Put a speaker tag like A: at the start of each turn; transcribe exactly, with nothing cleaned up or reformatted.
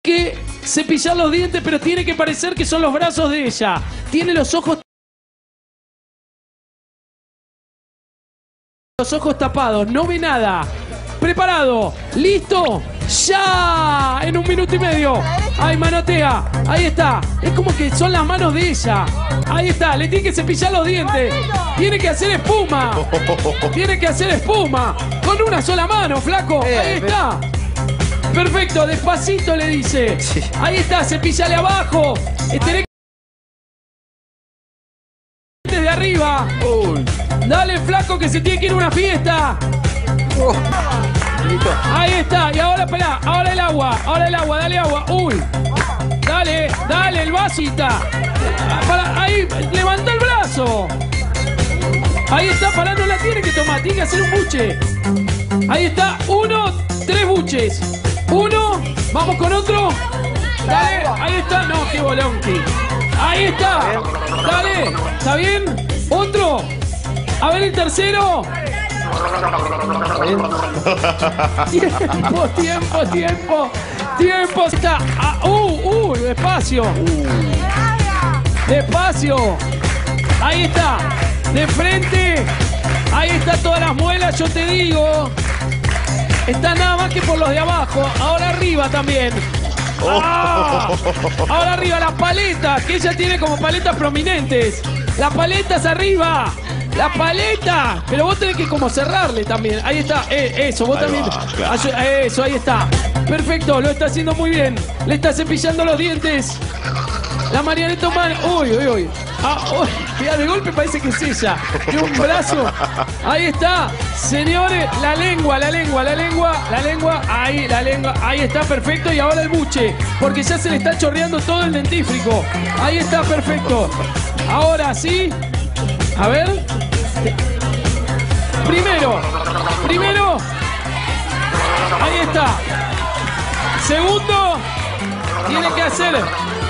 A: que cepillar los dientes, pero tiene que parecer que son los brazos de ella. Tiene los ojos los ojos tapados, no ve nada. Preparado, listo, ya, en un minuto y medio. Ay, manotea, ahí está. Es como que son las manos de ella. Ahí está, le tiene que cepillar los dientes. Tiene que hacer espuma. Tiene que hacer espuma. Con una sola mano, flaco. Ahí está. Perfecto, despacito le dice. Ahí está, cepíllale abajo. Tenés que de arriba. Dale, flaco, que se tiene que ir a una fiesta. Ahí está, y ahora, espera, ahora el agua, ahora el agua, dale agua. Uy, dale, dale, el vasita. Para, ahí, levanta el brazo. Ahí está, para, no la tiene que tomar, tiene que hacer un buche. Ahí está, uno, tres buches. Uno, vamos con otro. Dale, ahí está, no, qué bolonqui. Ahí está, dale, ¿está bien? Otro, a ver el tercero. Tiempo, tiempo, tiempo, tiempo. Está, ah, uh, uh, despacio. Despacio. Ahí está, de frente. Ahí está todas las muelas, yo te digo. Está nada más que por los de abajo. Ahora arriba también. ¡Ah! Ahora arriba las paletas, que ella tiene como paletas prominentes. Las paletas arriba. La paleta. Pero vos tenés que como cerrarle también. Ahí está. Eh, eso, vos ahí también. Va, claro. Eso, ahí está. Perfecto, lo está haciendo muy bien. Le está cepillando los dientes. La Marianeta humana. Uy, uy, uy. Ah, uy. Mira, de golpe parece que es ella. De un brazo. Ahí está. Señores, la lengua, la lengua, la lengua, la lengua. Ahí, la lengua. Ahí está, perfecto. Y ahora el buche. Porque ya se le está chorreando todo el dentífrico. Ahí está, perfecto. Ahora sí. A ver. Primero. Primero. Ahí está. Segundo. Tiene que hacer